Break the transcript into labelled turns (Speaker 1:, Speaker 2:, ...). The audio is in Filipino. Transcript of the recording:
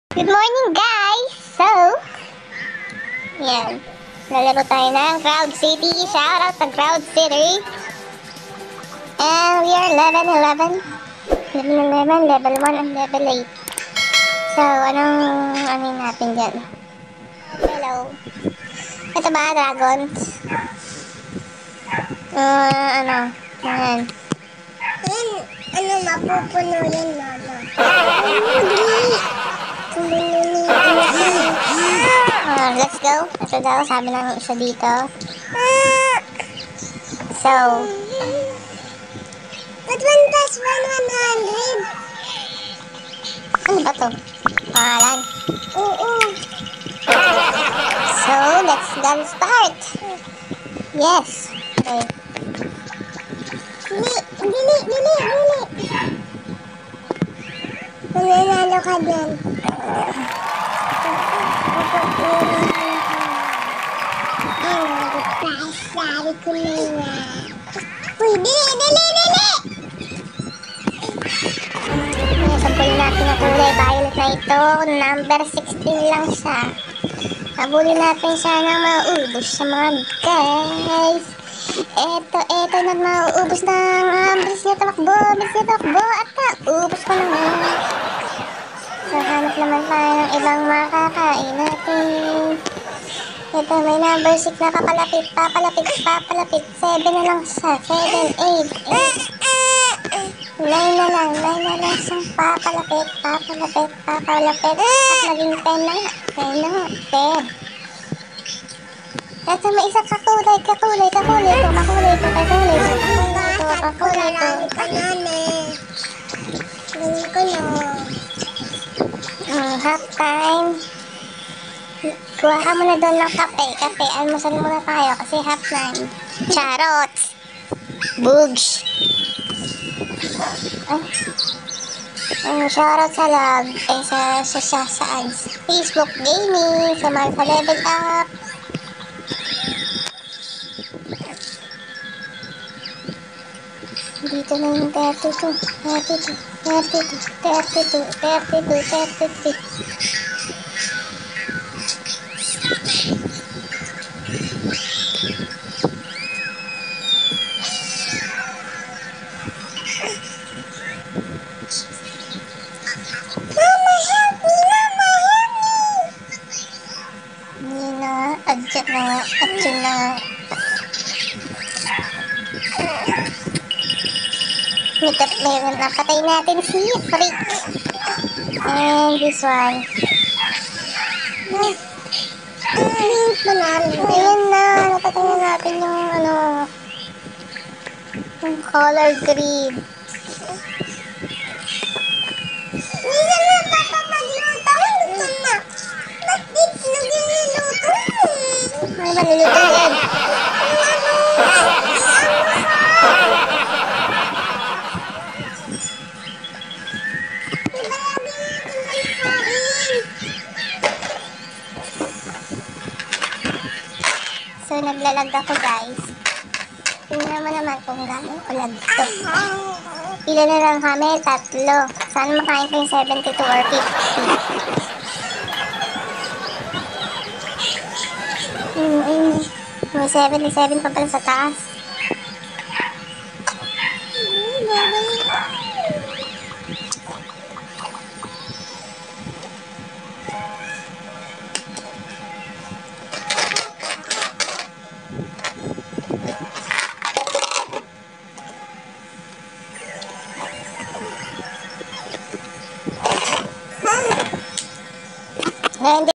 Speaker 1: Good morning, guys! So, yan. Lalaro tayo ng Crowd City. Shoutout to Crowd City. And we are level 11. Level 1, and level 8. So, anong natin dyan? Hello. Ito ba, dragons? Yan. Mapupuno yan, mama. Let's go. Ito daw, sabi ng isa dito. So, but 1 plus 1, 100. Ano ba to? Pangalan? Oo. So, let's go start. Yes. Okay. Dili. Nanalo ka dyan. Sabi ko na nga. Uy, dili! Sampulin natin ang kulay violet na ito. Number 16 lang siya. Habulin natin siya na maubos sa mga guys. Eto na mauubos na ang bilis niya takbo. At ubos ko naman. So, hanap naman tayo ng ibang makakain natin. Ito, may number 6 na papalapit. 7 na lang siya. 7, 8. 9 na lang siyang papalapit. At maging 10 na nga. 10. Ito, may isang kakulay. Kakulay to. Half time. Kuha ka muna doon ng kape. Almusal muna tayo kasi half time. Charot. Bugs. Shoutout sa log. Saan? Facebook Gaming. Sa Martha Level Up. Dito na yung 32. Mama, help me! Hindi na. Adjust na nga. Napatay natin si Freak. And this one. Ayan na. Napatay na natin yung color green. Hindi na papa magluto. Ba't dito nagluluto? Ay, maluluto yan. So, naglalag ako, guys. Tingnan mo naman kung gano'ng ulag to. Ilan na lang kami? 3. Saan makain ko yung 72 or 50? May 77 pa pala sa taas. And